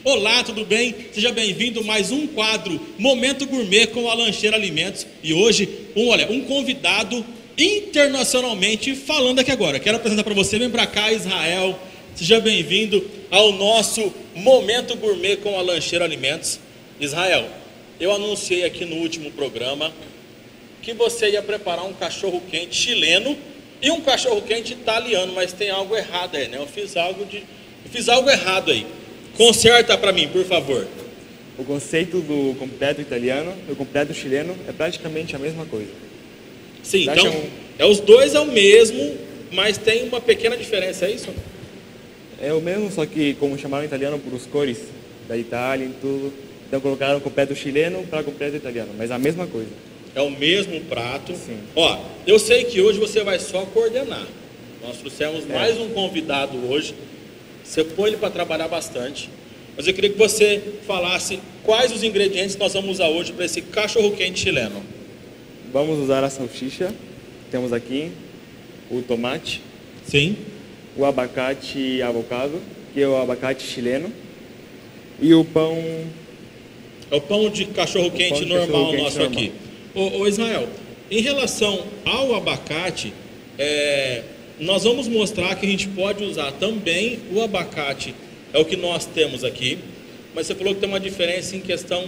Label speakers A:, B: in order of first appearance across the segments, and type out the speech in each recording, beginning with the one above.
A: Olá, tudo bem? Seja bem-vindo a mais um quadro Momento Gourmet com a Lancheira Alimentos. E hoje, um convidado internacionalmente falando aqui agora. Quero apresentar para você, vem para cá, Israel. Seja bem-vindo ao nosso Momento Gourmet com a Lancheira Alimentos. Israel, eu anunciei aqui no último programa que você ia preparar um cachorro-quente chileno e um cachorro-quente italiano, mas tem algo errado aí, né? Eu fiz algo errado aí. Conserta para mim, por favor.
B: O conceito do completo italiano e o completo chileno é praticamente a mesma coisa.
A: Sim, então os dois é o mesmo, mas tem uma pequena diferença, é isso?
B: É o mesmo, só que como chamaram italiano por os cores da Itália e tudo, então colocaram completo chileno para completo italiano, mas a mesma coisa.
A: É o mesmo prato.
B: Sim.
A: Ó, eu sei que hoje você vai só coordenar. Nós trouxemos mais um convidado hoje. Você põe ele para trabalhar bastante. Mas eu queria que você falasse quais os ingredientes nós vamos usar hoje para esse cachorro-quente chileno.
B: Vamos usar a salsicha, temos aqui o tomate.
A: Sim.
B: O abacate e avocado, que é o abacate chileno. E o pão...
A: É o pão de cachorro-quente normal nosso aqui. Ô Israel, em relação ao abacate, nós vamos mostrar que a gente pode usar também o abacate, é o que nós temos aqui, mas você falou que tem uma diferença em questão,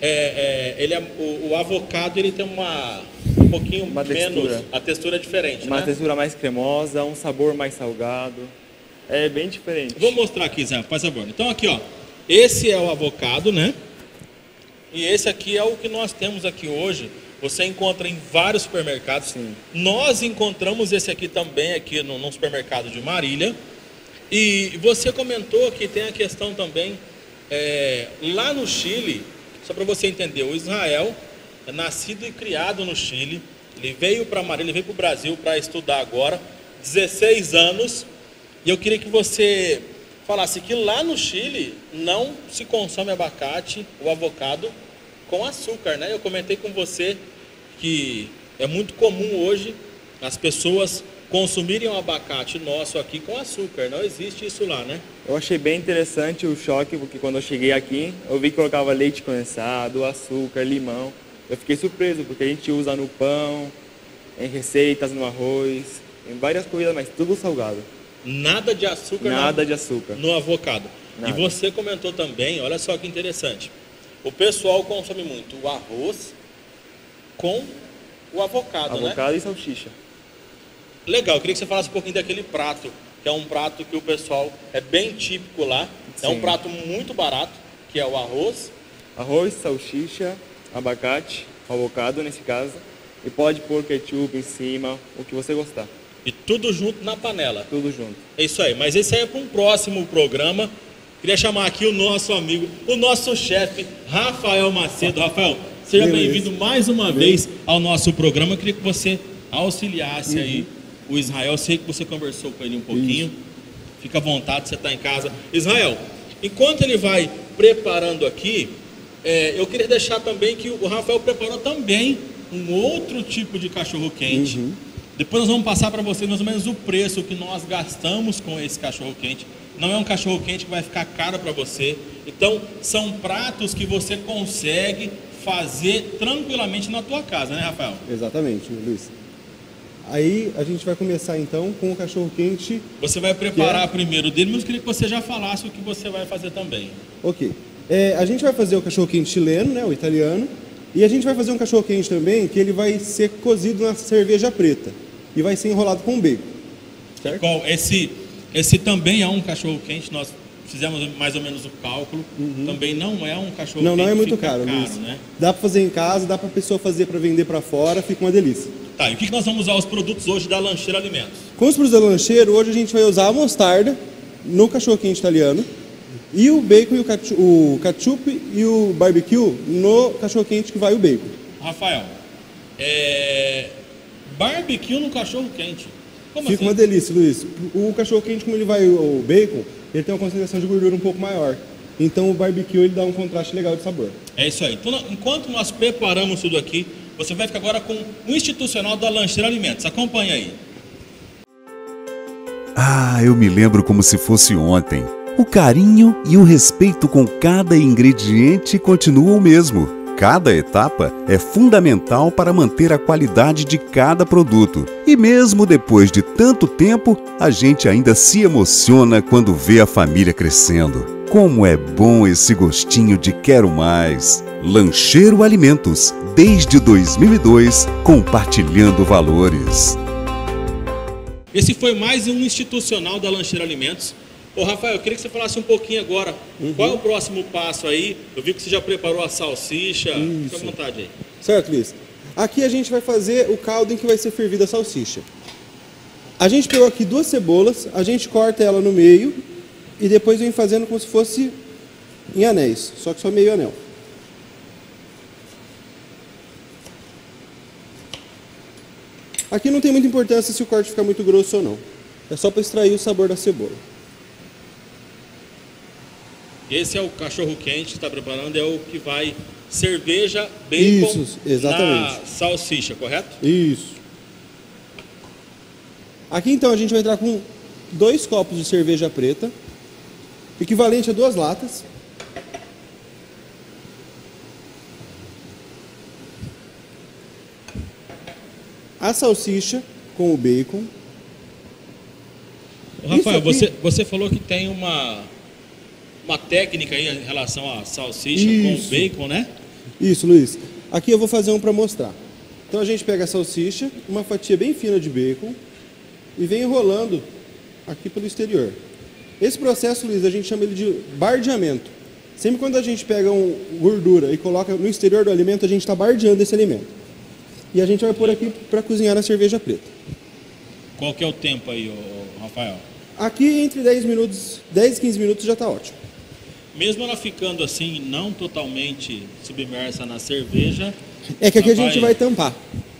A: o avocado ele tem um pouquinho menos, textura. A textura é diferente,
B: uma textura mais cremosa, um sabor mais salgado, é bem diferente.
A: Vou mostrar aqui, Zé, faz favor. Então aqui, ó, esse é o avocado, né? E esse aqui é o que nós temos aqui hoje. Você encontra em vários supermercados.
B: Sim.
A: Nós encontramos esse aqui também aqui no supermercado de Marília. E você comentou que tem a questão também lá no Chile, só para você entender, o Israel é nascido e criado no Chile. Ele veio para Marília, ele veio para o Brasil para estudar agora, 16 anos. E eu queria que você falasse que lá no Chile não se consome abacate ou avocado com açúcar, né? Eu comentei com você que é muito comum hoje as pessoas consumirem um abacate nosso aqui com açúcar. Não existe isso lá, né?
B: Eu achei bem interessante o choque, porque quando eu cheguei aqui, eu vi que colocava leite condensado, açúcar, limão. Eu fiquei surpreso, porque a gente usa no pão, em receitas, no arroz, em várias coisas, mas tudo salgado.
A: Nada de açúcar?
B: Nada de açúcar.
A: No avocado. Nada. E você comentou também, olha só que interessante, o pessoal consome muito o arroz com o avocado, né?
B: Avocado e salsicha.
A: Legal, eu queria que você falasse um pouquinho daquele prato, que é um prato que o pessoal é bem típico lá. Sim. É um prato muito barato, que é o arroz.
B: Arroz, salsicha, abacate, avocado nesse caso. E pode pôr ketchup em cima, o que você gostar.
A: E tudo junto na panela.
B: Tudo junto.
A: É isso aí, mas esse aí é para um próximo programa. Queria chamar aqui o nosso amigo, o nosso chefe, Rafael Macedo. Rafael, seja bem-vindo mais uma vez ao nosso programa. Eu queria que você auxiliasse aí o Israel. Eu sei que você conversou com ele um pouquinho. Fica à vontade, você está em casa. Israel, enquanto ele vai preparando aqui, eu queria deixar também que o Rafael preparou também um outro tipo de cachorro-quente. Depois nós vamos passar para vocês mais ou menos o preço que nós gastamos com esse cachorro-quente. Não é um cachorro-quente que vai ficar caro para você. Então, são pratos que você consegue fazer tranquilamente na tua casa, né, Rafael?
C: Exatamente, Luiz. Aí a gente vai começar então com o cachorro-quente.
A: Você vai preparar primeiro dele, mas eu queria que você já falasse o que você vai fazer também.
C: Ok. A gente vai fazer o cachorro-quente chileno, né, o italiano. E a gente vai fazer um cachorro-quente também que ele vai ser cozido na cerveja preta. E vai ser enrolado com bacon. Certo?
A: Qual? Esse também é um cachorro-quente, nós fizemos mais ou menos o cálculo. Também não é um cachorro-quente.
C: Não é muito caro,
A: né?
C: Dá para fazer em casa, dá para a pessoa fazer para vender para fora, fica uma delícia.
A: Tá, e o que nós vamos usar os produtos hoje da Lancheira Alimentos?
C: Com os produtos da Lancheira, hoje a gente vai usar a mostarda no cachorro-quente italiano e o bacon e o ketchup e o barbecue no cachorro-quente que vai o bacon.
A: Rafael, barbecue no cachorro-quente. Como
C: Fica
A: assim?
C: uma delícia, Luiz. O cachorro-quente, como ele vai o bacon, ele tem uma concentração de gordura um pouco maior. Então o barbecue ele dá um contraste legal de sabor.
A: É isso aí. Então, enquanto nós preparamos tudo aqui, você vai ficar agora com o institucional da Lancheira Alimentos. Acompanha aí.
D: Ah, eu me lembro como se fosse ontem. O carinho e o respeito com cada ingrediente continuam o mesmo. Cada etapa é fundamental para manter a qualidade de cada produto. E mesmo depois de tanto tempo, a gente ainda se emociona quando vê a família crescendo. Como é bom esse gostinho de quero mais! Lancheiro Alimentos, desde 2002, compartilhando valores.
A: Esse foi mais um institucional da Lancheiro Alimentos. Ô Rafael, eu queria que você falasse um pouquinho agora, qual é o próximo passo aí? Eu vi que você já preparou a salsicha, fica à vontade aí.
C: Certo, Luiz. Aqui a gente vai fazer o caldo em que vai ser fervida a salsicha. A gente pegou aqui 2 cebolas, a gente corta ela no meio e depois vem fazendo como se fosse em anéis, só que só meio anel. Aqui não tem muita importância se o corte ficar muito grosso ou não. É só para extrair o sabor da cebola.
A: Esse é o cachorro-quente que está preparando, é o que vai cerveja, bacon na salsicha, correto?
C: Isso. Aqui então a gente vai entrar com 2 copos de cerveja preta, equivalente a 2 latas. A salsicha com o bacon.
A: Rafael, você falou que tem uma técnica aí em relação à salsicha com bacon, né?
C: Isso, Luiz. Aqui eu vou fazer um para mostrar. Então a gente pega a salsicha, uma fatia bem fina de bacon e vem enrolando aqui pelo exterior. Esse processo, Luiz, a gente chama ele de bardeamento. Sempre quando a gente pega gordura e coloca no exterior do alimento, a gente está bardeando esse alimento. E a gente vai pôr aqui para cozinhar a cerveja preta.
A: Qual que é o tempo aí, Rafael?
C: Aqui entre 10 e 15 minutos já está ótimo.
A: Mesmo ela ficando assim, não totalmente submersa na cerveja...
C: É que aqui a gente vai tampar.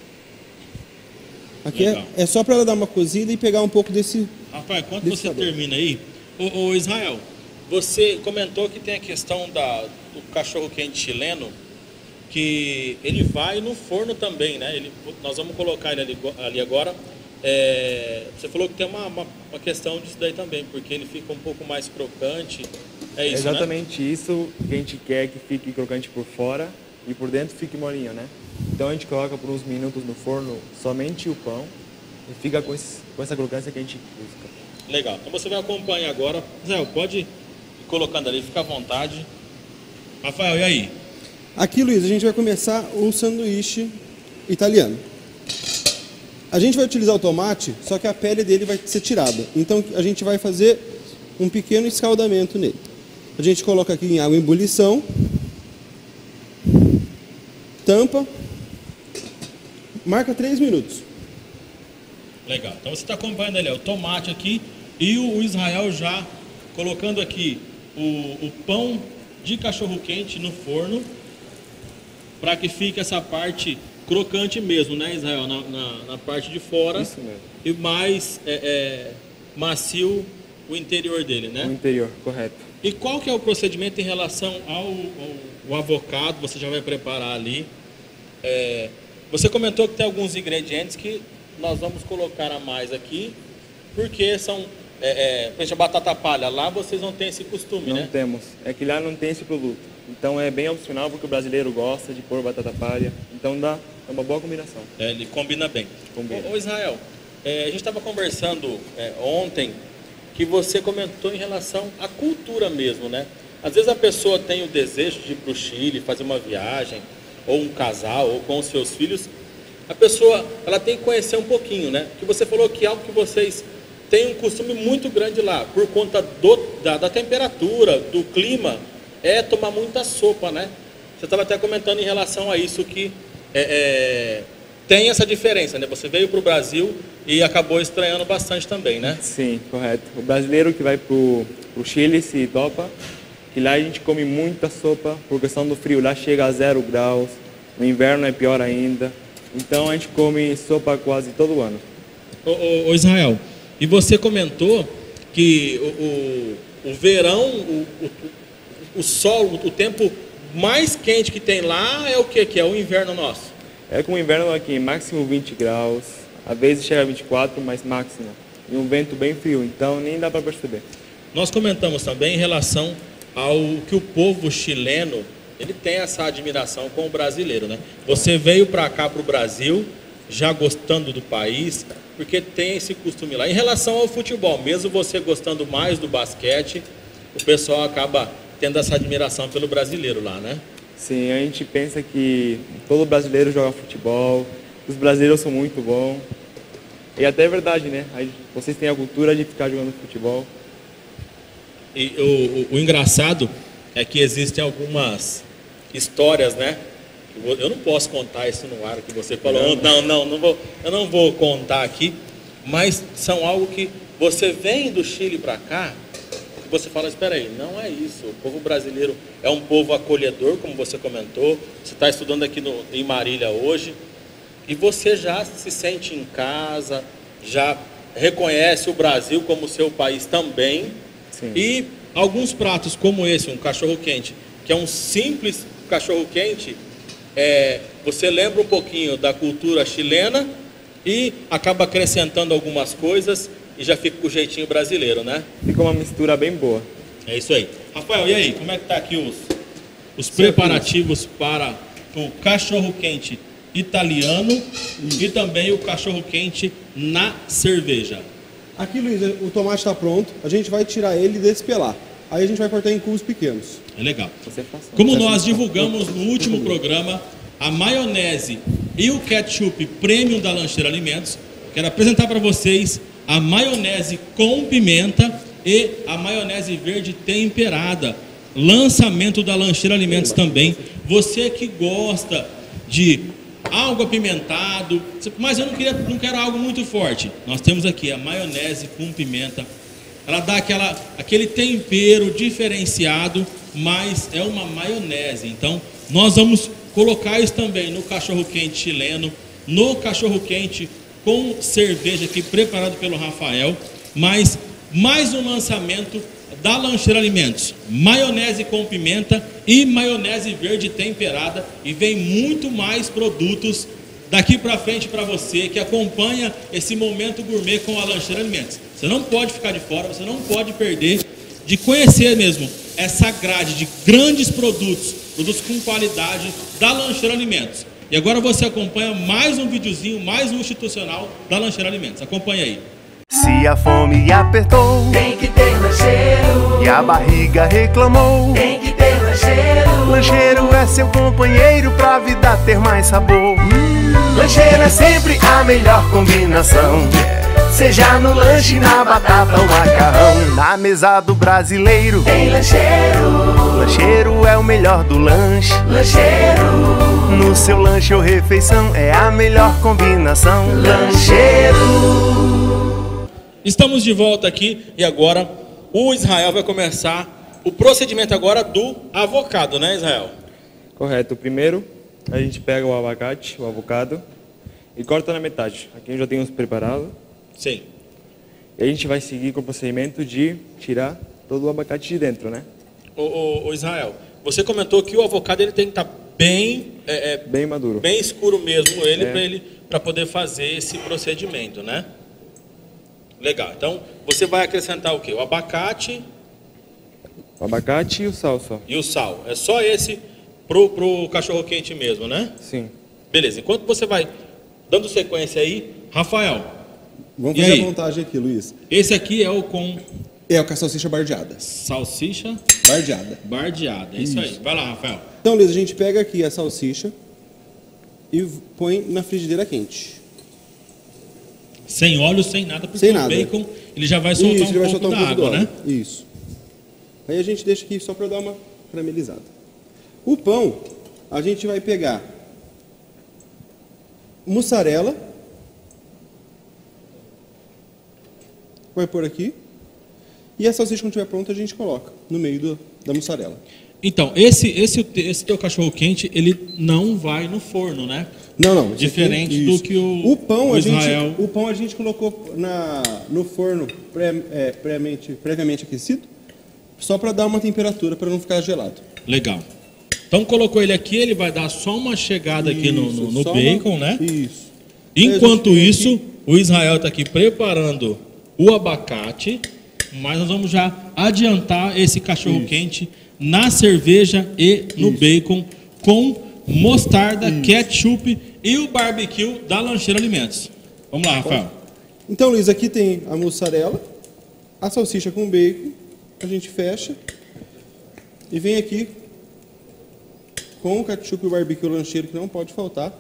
C: Aqui é só para ela dar uma cozida e pegar um pouco desse...
A: Rafael, enquanto você termina aí, ô Israel, você comentou que tem a questão do cachorro-quente chileno, que ele vai no forno também, né? Nós vamos colocar ele ali agora. Você falou que tem uma questão disso daí também, porque ele fica um pouco mais crocante. É isso,
B: exatamente,
A: né?
B: Isso que a gente quer que fique crocante por fora e por dentro fique molinho, né? Então a gente coloca por uns minutos no forno somente o pão e fica com essa crocância que a gente busca.
A: Legal, então você vai acompanhar agora. Zé, pode ir colocando ali, fica à vontade. Rafael, e aí?
C: Aqui, Luiz, a gente vai começar o sanduíche italiano. A gente vai utilizar o tomate, só que a pele dele vai ser tirada. Então a gente vai fazer um pequeno escaldamento nele. A gente coloca aqui em água em ebulição, tampa, marca 3 minutos.
A: Legal, então você está acompanhando ali o tomate aqui e o Israel já colocando aqui o pão de cachorro-quente no forno para que fique essa parte crocante mesmo, né, Israel? Na parte de fora.
B: Isso mesmo.
A: E mais macio o interior dele, né?
B: O interior, correto.
A: E qual que é o procedimento em relação ao avocado? Você já vai preparar ali. Você comentou que tem alguns ingredientes que nós vamos colocar a mais aqui, porque são, por exemplo, a batata palha. Lá vocês não têm esse costume, né?
B: Não temos. É que lá não tem esse produto. Então é bem opcional, porque o brasileiro gosta de pôr batata palha. Então é uma boa combinação.
A: Ele combina bem.
B: Combina.
A: Ô Israel, a gente estava conversando ontem que você comentou em relação à cultura mesmo, né? Às vezes a pessoa tem o desejo de ir para o Chile, fazer uma viagem, ou um casal, ou com os seus filhos. A pessoa, ela tem que conhecer um pouquinho, né? Que você falou que algo que vocês têm um costume muito grande lá, por conta da temperatura, do clima, é tomar muita sopa, né? Você estava até comentando em relação a isso, que tem essa diferença, né? Você veio para o Brasil e acabou estranhando bastante também, né?
B: Sim, correto. O brasileiro que vai para o Chile se topa, que lá a gente come muita sopa, por questão do frio. Lá chega a 0 graus, no inverno é pior ainda. Então a gente come sopa quase todo ano.
A: Ô Israel, e você comentou que o verão, o sol, o tempo mais quente que tem lá é o que? Que é o inverno nosso?
B: É como o inverno aqui, máximo 20 graus, às vezes chega a 24, mas máximo. E um vento bem frio, então nem dá para perceber.
A: nós comentamos também em relação ao que o povo chileno, ele tem essa admiração com o brasileiro, né? Você veio para cá, para o Brasil, já gostando do país, porque tem esse costume lá. Em relação ao futebol, mesmo você gostando mais do basquete, o pessoal acaba tendo essa admiração pelo brasileiro lá, né?
B: Sim, a gente pensa que todo brasileiro joga futebol, os brasileiros são muito bons. E até é verdade, né? Vocês têm a cultura de ficar jogando futebol.
A: E o engraçado é que existem algumas histórias, né? Eu não posso contar isso no ar que você falou. Eu não vou contar aqui, mas são algo que você vem do Chile para cá, e você fala, espera aí, não é isso. O povo brasileiro é um povo acolhedor, como você comentou. Você está estudando aqui em Marília hoje, e você já se sente em casa, já reconhece o Brasil como seu país também.
B: Sim.
A: E alguns pratos como esse, um cachorro-quente, que é um simples cachorro-quente, você lembra um pouquinho da cultura chilena e acaba acrescentando algumas coisas e já fica com o jeitinho brasileiro, né?
B: Fica uma mistura bem boa.
A: É isso aí. Rafael, e aí, como é que tá aqui os preparativos para o cachorro-quente italiano e também o cachorro-quente na cerveja?
C: Aqui, Luiz, o tomate está pronto. A gente vai tirar ele e despelar. Aí a gente vai cortar em cubos pequenos.
A: É legal.
B: Você faz.
A: Como nós divulgamos no último programa, a maionese e o ketchup premium da Lancheira Alimentos, quero apresentar para vocês a maionese com pimenta e a maionese verde temperada. Lançamento da Lancheira Alimentos também. Você que gosta de algo apimentado, mas eu não quero algo muito forte. Nós temos aqui a maionese com pimenta. Ela dá aquele tempero diferenciado, mas é uma maionese. Então, nós vamos colocar isso também no cachorro-quente chileno, no cachorro-quente com cerveja aqui preparado pelo Rafael, mas mais um lançamento da Lancheira Alimentos, maionese com pimenta e maionese verde temperada, e vem muito mais produtos daqui para frente para você que acompanha esse momento gourmet com a Lancheira Alimentos. Você não pode ficar de fora, você não pode perder de conhecer mesmo essa grade de grandes produtos com qualidade da Lancheira Alimentos. E agora você acompanha mais um videozinho, mais um institucional da Lancheira Alimentos. Acompanha aí.
E: Se a fome apertou,
F: tem que ter lancheiro.
E: E a barriga reclamou,
F: tem que ter lancheiro.
E: Lancheiro é seu companheiro pra vida ter mais sabor. Lancheiro é sempre a melhor combinação. Seja no lanche, na batata ou macarrão. Na mesa do brasileiro
F: tem lancheiro.
E: Lancheiro é o melhor do lanche.
F: Lancheiro.
E: No seu lanche ou refeição é a melhor combinação.
F: Lancheiro.
A: Estamos de volta aqui e agora o Israel vai começar o procedimento agora do avocado, né, Israel?
B: Correto. Primeiro, a gente pega o abacate, o avocado, e corta na metade. Aqui eu já tenho os preparados.
A: Sim.
B: E a gente vai seguir com o procedimento de tirar todo o abacate de dentro, né?
A: O Israel, você comentou que o avocado ele tem que estar bem
B: bem maduro.
A: bem escuro mesmo para poder fazer esse procedimento, né? Legal. Então, você vai acrescentar o quê? O abacate.
B: O abacate e o sal só.
A: E o sal. É só esse pro cachorro-quente mesmo, né?
B: Sim.
A: Beleza. Enquanto você vai dando sequência aí, Rafael.
C: Vamos
A: e
C: fazer
A: aí?
C: a montagem aqui, Luiz.
A: Esse aqui é o com
C: É o com a salsicha bardeada.
A: salsicha
C: Bardeada.
A: bardeada. É isso aí. Vai lá, Rafael.
C: Então, Luiz, a gente pega aqui a salsicha e põe na frigideira quente.
A: Sem óleo, sem nada, porque
C: Sem
A: o
C: nada.
A: bacon ele já vai soltar
C: Isso, ele vai
A: pouco
C: soltar
A: da
C: pouco
A: água,
C: do
A: né?
C: óleo. Isso. Aí a gente deixa aqui só para dar uma caramelizada. O pão, a gente vai pegar mussarela, vai pôr aqui, e a salsicha quando estiver pronta a gente coloca no meio da mussarela.
A: Então, esse teu cachorro-quente, ele não vai no forno, né?
C: Não.
A: Diferente
C: aqui,
A: do
C: isso.
A: que o
C: pão
A: Israel...
C: O pão a gente colocou no forno previamente aquecido, só para dar uma temperatura, para não ficar gelado.
A: Legal. Então, colocou ele aqui, ele vai dar só uma chegada aqui no bacon, né?
C: Isso.
A: Enquanto isso, o Israel está aqui preparando o abacate. mas nós vamos já adiantar esse cachorro quente na cerveja e no bacon com mostarda, ketchup e o barbecue da Lancheira Alimentos. Vamos lá, Rafael.
C: Então, Luiz, aqui tem a mussarela, a salsicha com bacon, a gente fecha e vem aqui com o ketchup e o barbecue lancheiro, que não pode faltar.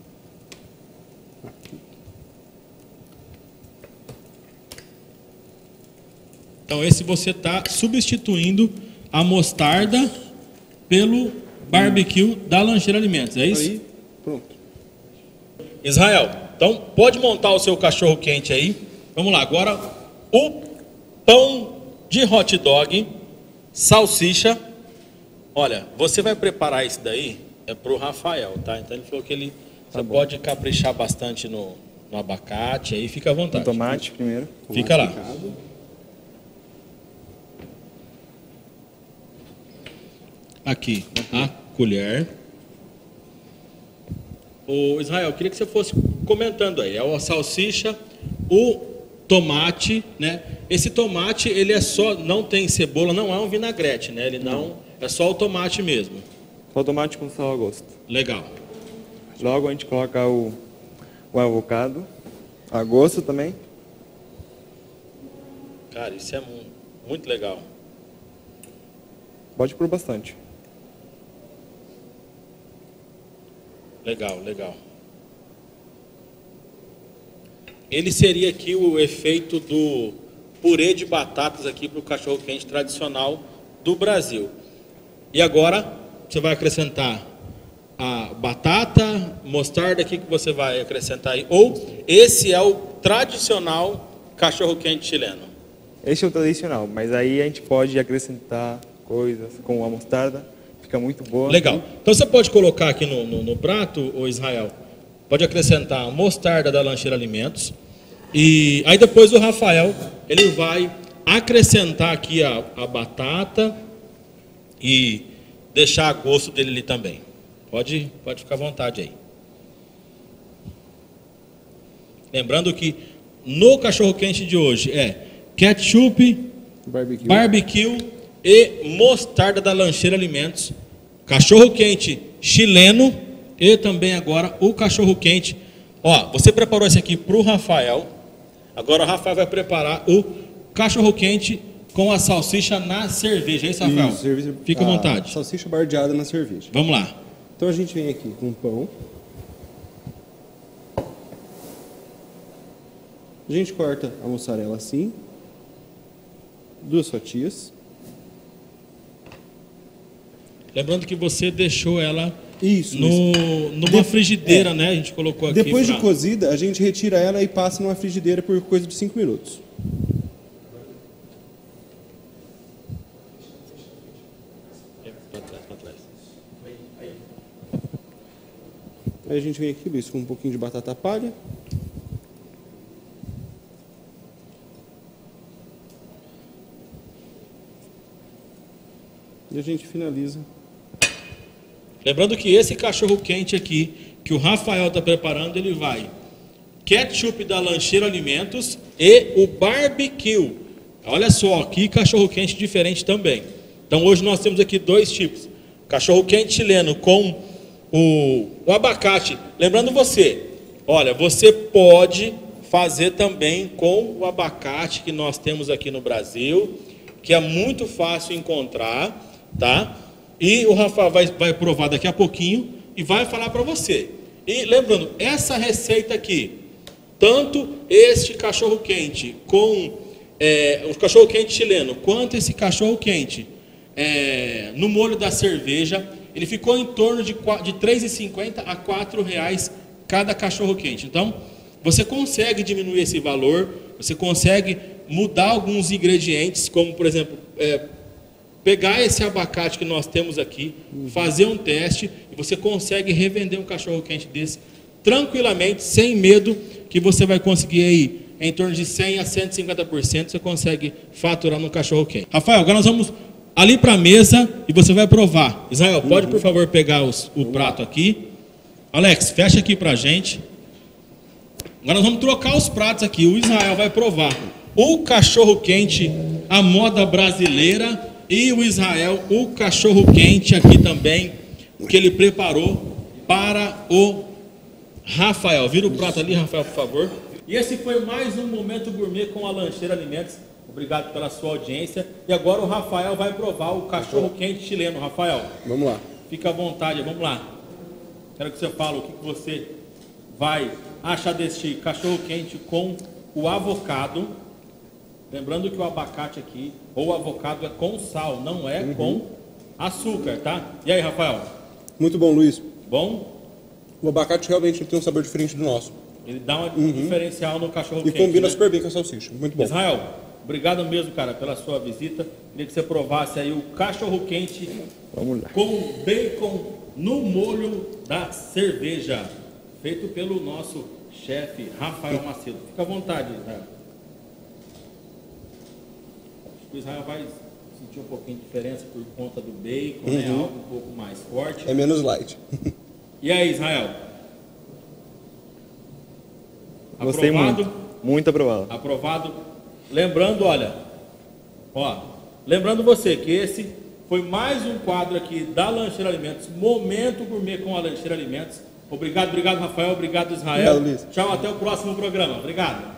A: Então esse você está substituindo a mostarda pelo barbecue da Lancheira Alimentos, é isso?
C: Aí, pronto.
A: Israel, então pode montar o seu cachorro quente aí. Vamos lá, agora o pão de hot dog, salsicha. Olha, você vai preparar isso daí, é pro Rafael, tá? Então ele falou que você pode caprichar bastante no abacate, aí fica à vontade.
B: O tomate primeiro.
A: Fica lá. Aqui, a colher. O Israel, eu queria que você fosse comentando aí. É a salsicha, o tomate, né? Esse tomate, ele é só, não tem cebola, não é um vinagrete, né? Ele não, é só o tomate mesmo.
B: Só o tomate com sal a gosto.
A: Legal.
B: Logo a gente coloca o avocado, a gosto também.
A: Cara, isso é muito legal.
B: Pode pôr bastante.
A: Legal, legal. Ele seria aqui o efeito do purê de batatas aqui para o cachorro-quente tradicional do Brasil. E agora você vai acrescentar a batata, mostarda aqui que você vai acrescentar aí. Ou esse é o tradicional cachorro-quente chileno?
B: Esse é o tradicional, mas aí a gente pode acrescentar coisas com a mostarda. Fica muito boa.
A: Legal. Então você pode colocar aqui no prato, o Israel, pode acrescentar a mostarda da Lancheira Alimentos. E aí depois o Rafael, ele vai acrescentar aqui a batata e deixar a gosto dele ali também. Pode ficar à vontade aí. Lembrando que no cachorro-quente de hoje é ketchup, barbecue e mostarda da Lancheira Alimentos, cachorro-quente chileno e também agora o cachorro-quente. Ó, você preparou esse aqui para o Rafael, agora o Rafael vai preparar o cachorro-quente com a salsicha na cerveja, é isso, Rafael?
C: Isso,
A: fica à vontade.
C: Salsicha bardeada na cerveja.
A: Vamos lá.
C: Então a gente vem aqui com pão. A gente corta a mussarela assim, 2 fatias.
A: Lembrando que você deixou ela
C: Isso,
A: numa frigideira, né? A gente colocou aqui.
C: Depois de cozida, a gente retira ela e passa numa frigideira por coisa de 5 minutos. Aí a gente vem aqui, Luiz, com um pouquinho de batata palha. E a gente finaliza.
A: Lembrando que esse cachorro quente aqui, que o Rafael está preparando, ele vai ketchup da Lancheira Alimentos e o barbecue. Olha só, que cachorro quente diferente também. Então hoje nós temos aqui 2 tipos. Cachorro quente chileno com o abacate. Lembrando você, olha, você pode fazer também com o abacate que nós temos aqui no Brasil, que é muito fácil encontrar, tá? E o Rafael vai provar daqui a pouquinho e vai falar para você. E lembrando, essa receita aqui, tanto este cachorro quente com o cachorro quente chileno, quanto esse cachorro quente no molho da cerveja, ele ficou em torno de R$ 3,50 a R$ 4,00 cada cachorro quente. Então, você consegue diminuir esse valor, você consegue mudar alguns ingredientes, como por exemplo, pegar esse abacate que nós temos aqui, fazer um teste, e você consegue revender um cachorro quente desse tranquilamente, sem medo, que você vai conseguir aí em torno de 100 a 150%, você consegue faturar no cachorro quente. Rafael, agora nós vamos ali para a mesa e você vai provar. Israel, pode por favor pegar o prato aqui. Alex, fecha aqui para a gente. Agora nós vamos trocar os pratos aqui. O Israel vai provar o cachorro quente a moda brasileira, e o Israel, o cachorro quente aqui também, que ele preparou para o Rafael. Vira o prato ali, Rafael, por favor. E esse foi mais um Momento Gourmet com a Lancheira Alimentos. Obrigado pela sua audiência. E agora o Rafael vai provar o cachorro quente chileno. Rafael,
C: Vamos lá.
A: fica à vontade, vamos lá. Quero que você fale o que você vai achar deste cachorro quente com o avocado. Lembrando que o abacate aqui, ou o avocado, é com sal, não é com açúcar, tá? E aí, Rafael?
C: Muito bom, Luiz.
A: Bom?
C: O abacate realmente tem um sabor diferente do nosso.
A: Ele dá um diferencial no cachorro
C: E
A: quente.
C: combina
A: né?
C: super bem com a salsicha. Muito bom.
A: Israel, obrigado mesmo, cara, pela sua visita. Queria que você provasse aí o cachorro quente com bacon no molho da cerveja, feito pelo nosso chefe Rafael Macedo. Fica à vontade, Israel. Acho que o Israel vai sentir um pouquinho de diferença por conta do bacon, né? Algo um pouco mais forte.
C: É menos light.
A: E aí, Israel?
B: Gostei
A: Aprovado?
B: muito aprovado.
A: Aprovado. Lembrando, olha, lembrando você que esse foi mais um quadro aqui da Lancheira Alimentos, Momento Gourmet com a Lancheira Alimentos. Obrigado, Rafael, obrigado, Israel.
C: Obrigado, Luiz.
A: Tchau, até o próximo programa. Obrigado.